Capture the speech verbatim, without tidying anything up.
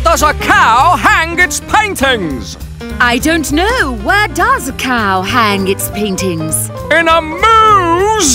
does a cow hang its paintings? I don't know. Where does a cow hang its paintings? In a moose